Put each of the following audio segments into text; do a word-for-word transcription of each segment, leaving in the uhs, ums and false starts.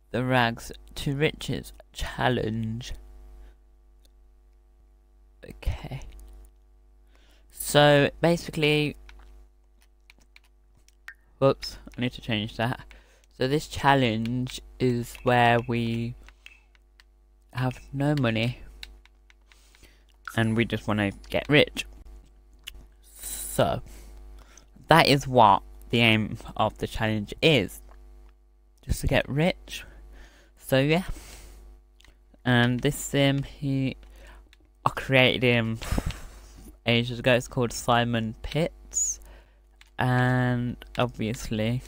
the rags to riches challenge. Okay. So basically, whoops, I need to change that. So this challenge is where we have no money and we just want to get rich. So that is what the aim of the challenge is, just to get rich. So yeah, and this sim, he I created him ages ago. It's called Simon Pitts, and obviously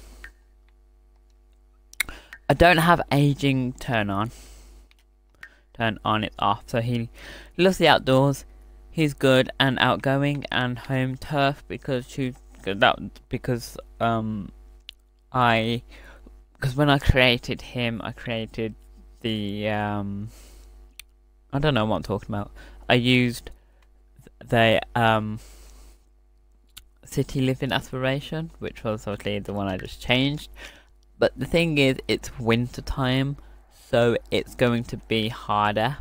I don't have aging turn on. Turn on, it's off. So he loves the outdoors. He's good and outgoing and home turf because she that because um I because when I created him, I created the um I don't know what I'm talking about. I used the um city living aspiration, which was obviously the one I just changed. But the thing is, it's winter time, so it's going to be harder.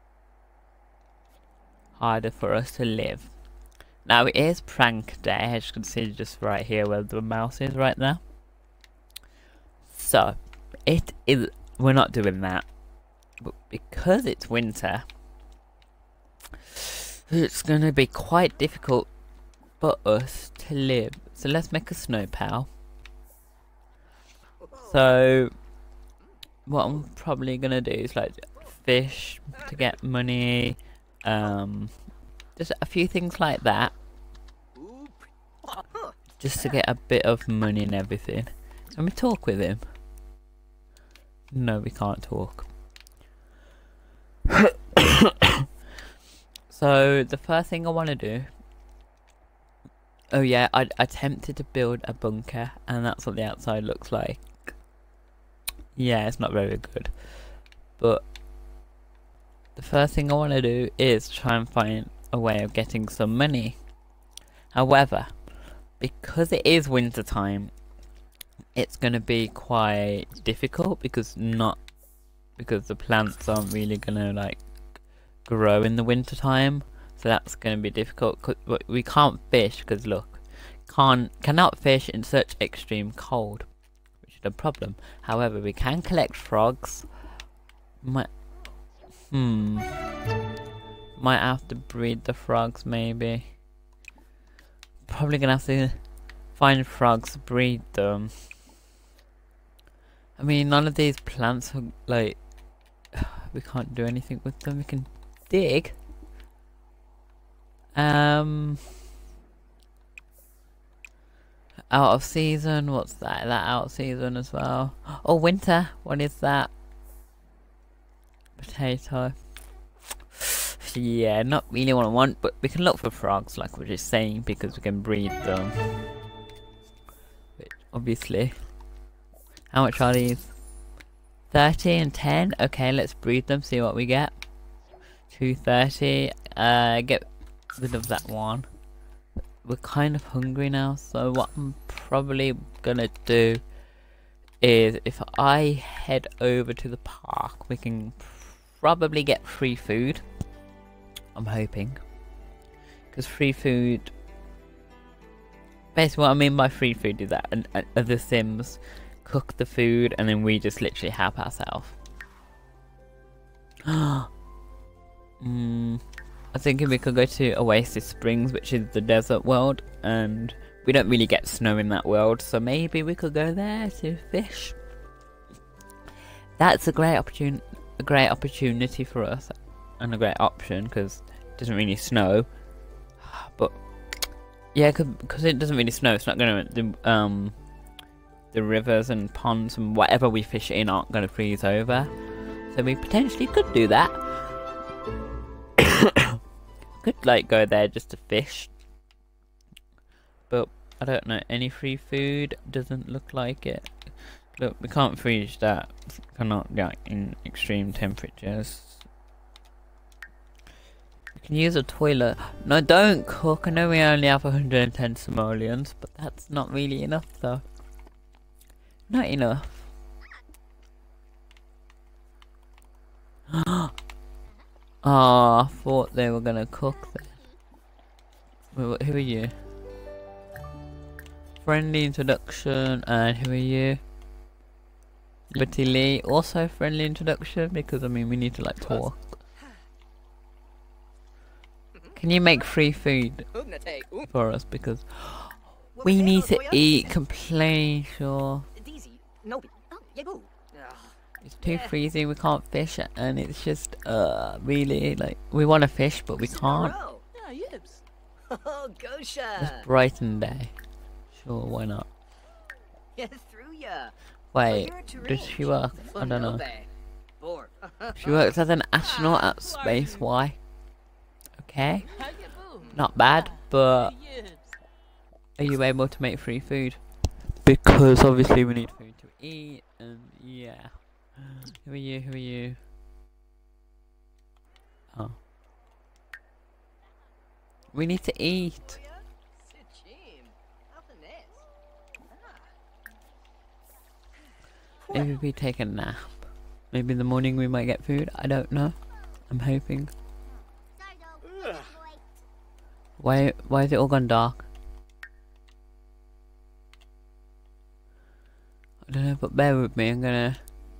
Harder for us to live. Now it is prank day, as you can see just right here where the mouse is right now. So, it is, we're not doing that. But because it's winter, it's going to be quite difficult for us to live. So let's make a snow pal. So what I'm probably gonna do is like fish to get money, um, just a few things like that, just to get a bit of money and everything. Can we talk with him? No, we can't talk. So the first thing I want to do, oh yeah, I attempted to build a bunker, and that's what the outside looks like. Yeah, it's not very good. But the first thing I want to do is try and find a way of getting some money. However, because it is winter time, it's going to be quite difficult because not because the plants aren't really going to like grow in the winter time. So that's going to be difficult. Cause we can't fish because look, can't cannot fish in such extreme cold. A problem. However, we can collect frogs. Might, hmm, might have to breed the frogs maybe. Probably gonna have to find frogs, breed them. I mean, none of these plants are like, we can't do anything with them. We can dig. Um. Out of season, what's that? That out of season as well. Oh, winter, what is that? Potato. Yeah, not really what I want, but we can look for frogs, like we we're just saying, because we can breed them. Which, obviously. How much are these? thirty and ten? Okay, let's breed them, see what we get. two thirty. Uh, get rid of that one. We're kind of hungry now, so what I'm probably gonna do is if I head over to the park, we can probably get free food. I'm hoping, because free food, basically what I mean by free food is that and, and other Sims cook the food and then we just literally help ourselves. Hmm. I'm thinking we could go to Oasis Springs, which is the desert world, and we don't really get snow in that world, so maybe we could go there to fish. That's a great opportun a great opportunity for us, and a great option because it doesn't really snow. But yeah, because it doesn't really snow, it's not gonna the um the rivers and ponds and whatever we fish in aren't gonna freeze over, so we potentially could do that. Could like go there just to fish, but I don't know, any free food doesn't look like it. Look, we can't freeze that, cannot, yeah, in extreme temperatures. We can use a toilet. No, don't cook. I know we only have one hundred ten simoleons, but that's not really enough though. Not enough. Oh, I thought they were gonna cook then. Wait, what, who are you? Friendly introduction, and who are you? Liberty Lee, also friendly introduction, because I mean we need to like talk. Can you make free food for us, because we need to eat, complain, sure. It's too freezing, we can't fish, and it's just, uh, really, like, we want to fish, but we can't. It's Brighton Day. Sure, why not? Wait, does she work? I don't know. She works as an astronaut at Space Y. Okay. Not bad, but are you able to make free food? Because obviously we need food to eat, and yeah. Who are you? Who are you? Oh. We need to eat. Maybe we take a nap. Maybe in the morning we might get food. I don't know. I'm hoping. Why? Why is it all gone dark? I don't know, but bear with me. I'm gonna.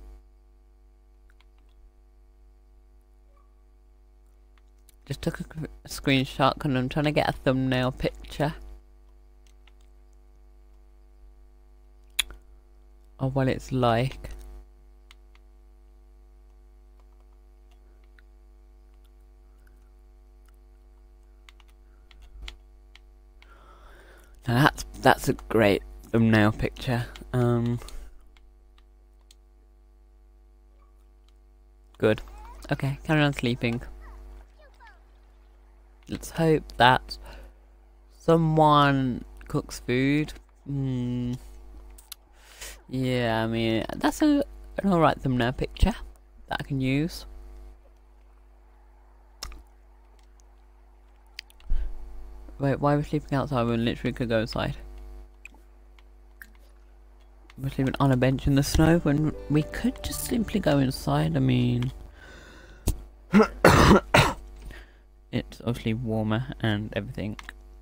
Just took a, a screenshot because I'm trying to get a thumbnail picture of what it's like. Now that's that's a great thumbnail picture. Um, good. Okay, carry on sleeping. Let's hope that someone cooks food. Hmm. Yeah, I mean that's a an alright thumbnail picture that I can use. Wait, why are we sleeping outside when literally could go inside? We're sleeping on a bench in the snow when we could just simply go inside. I mean, it's obviously warmer and everything.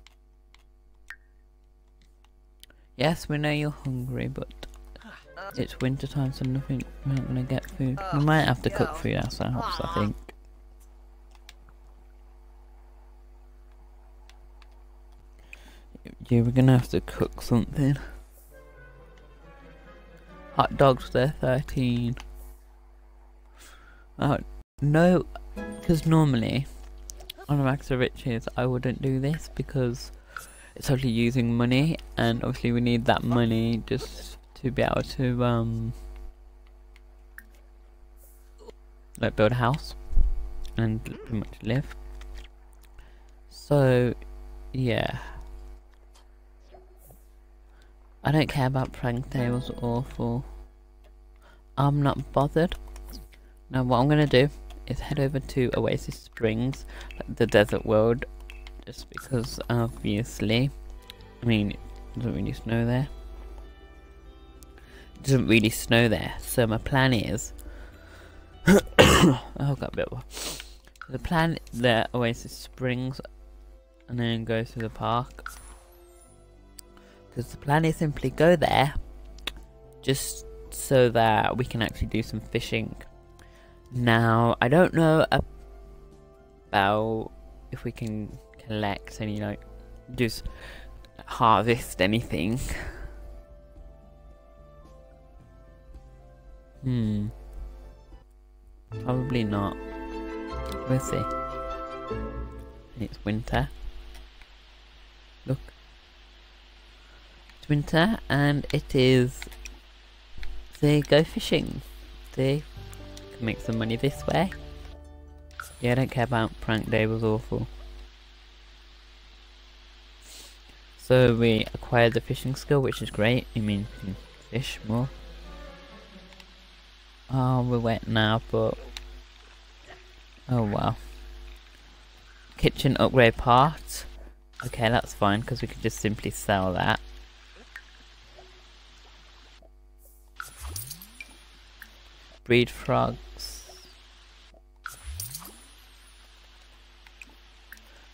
Yes, we know you're hungry, but it's winter time, so nothing. We're not gonna get food. We might have to cook food ourselves, I think. Yeah, we're gonna have to cook something. Hot dogs, they're thirteen. Oh no, because normally on Rags of Riches I wouldn't do this because it's only using money, and obviously we need that money just to be able to um like build a house and pretty much live. So yeah, I don't care about prank day, it was awful. I'm not bothered. Now what I'm gonna do is head over to Oasis Springs, like the desert world, just because obviously, I mean, it doesn't really snow there. It doesn't really snow there, so my plan is, oh, got a bit of a, the plan is that Oasis Springs, and then go through the park. Because the plan is simply go there, just so that we can actually do some fishing. Now, I don't know about if we can collect any, like, just harvest anything. Hmm. Probably not. We'll see. And it's winter. Look. It's winter and it is... See, go fishing. See? Can make some money this way. Yeah, I don't care about prank day, was awful. So we acquired the fishing skill, which is great. I mean, we can fish more. Oh, we're wet now, but... Oh, wow. Kitchen upgrade part. Okay, that's fine, because we could just simply sell that. Breed frogs.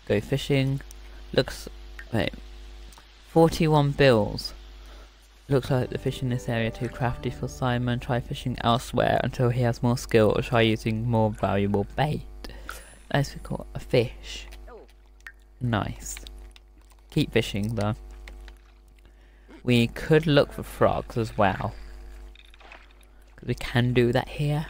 Go fishing. Looks... Wait. forty-one bills. Looks like the fish in this area too crafty for Simon. Try fishing elsewhere until he has more skill, or try using more valuable bait. Nice, we caught a fish. Nice. Keep fishing though. We could look for frogs as well, because we can do that here.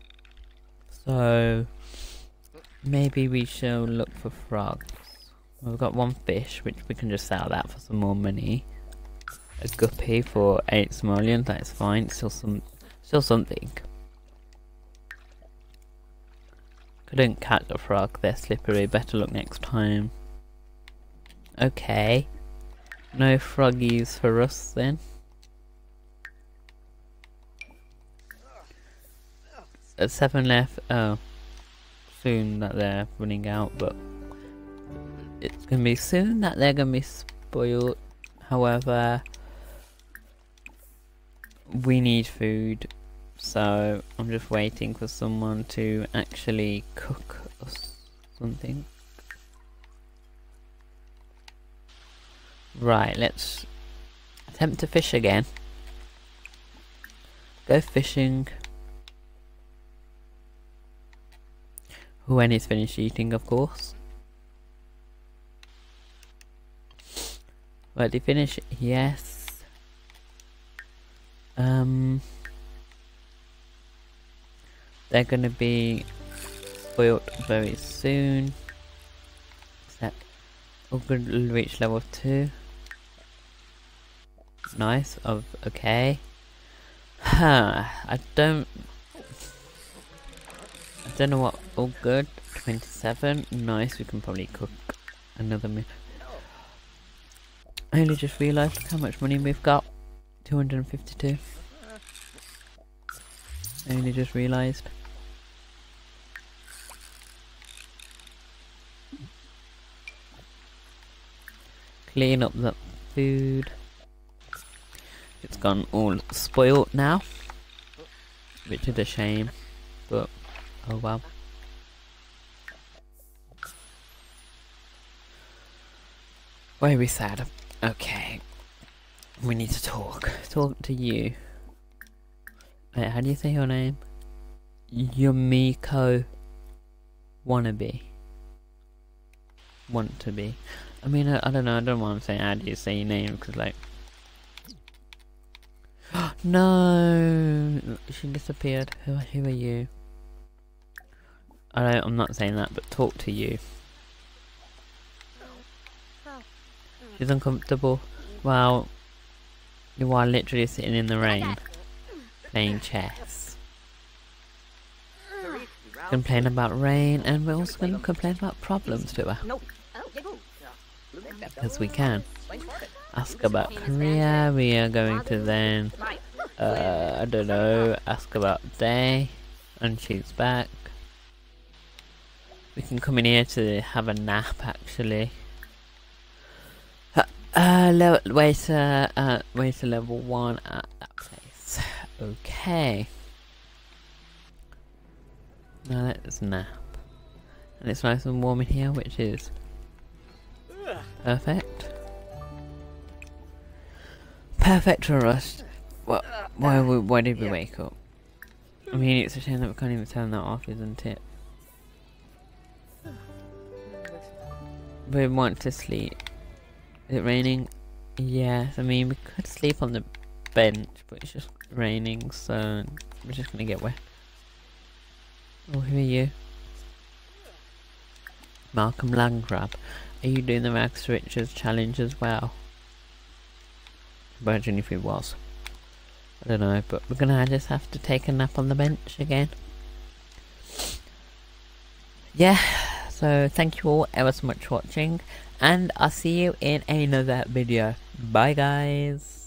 So maybe we shall look for frogs. We've got one fish, which we can just sell that for some more money. A guppy for eight simoleons, that's fine. Still some, still something. Couldn't catch a frog, they're slippery. Better look next time. Okay. No froggies for us then. At seven left. Oh, soon that they're running out, but it's gonna be soon that they're gonna be spoiled. However, we need food, so I'm just waiting for someone to actually cook us something. Right, let's attempt to fish again. Go fishing. When he's finished eating, of course. Right, did he finish? Yes. Um, they're gonna be spoilt very soon. Except, we're gonna reach level two. Nice. Of okay. Huh. I don't. I don't know what. All good. twenty-seven. Nice. We can probably cook another meal. I only just realised how much money we've got. two hundred fifty-two. I only just realised. Clean up the food. It's gone all spoiled now, which is a shame, but oh well. Very sad. Okay. We need to talk. Talk to you. Wait, how do you say your name? Yumiko Wannabe. Want to be. I mean, I, I don't know, I don't want to say how do you say your name, because like... No! She disappeared. Who, who are you? I don't, I'm not saying that, but talk to you. She's uncomfortable. Wow. You are literally sitting in the rain, playing chess. Complain about rain, and we're also going to complain about problems to her. Because we can. Ask about Korea, we are going to then, uh, I don't know, ask about Day, and she's back. We can come in here to have a nap, actually. Uh, level, wait, uh, uh, wait to level one at that place. Okay. Now let's nap. And it's nice and warm in here, which is perfect. Perfect for us. Well, why, why did we wake up? I mean, it's a shame that we can't even turn that off, isn't it? We want to sleep. Is it raining? Yes, I mean, we could sleep on the bench, but it's just raining, so we're just gonna get wet. Oh, who are you? Malcolm Landgrab. Are you doing the Rags to Riches challenge as well? Imagine if he was. I don't know, but we're gonna just have to take a nap on the bench again. Yeah, so thank you all ever so much for watching, and I'll see you in another video. Bye guys.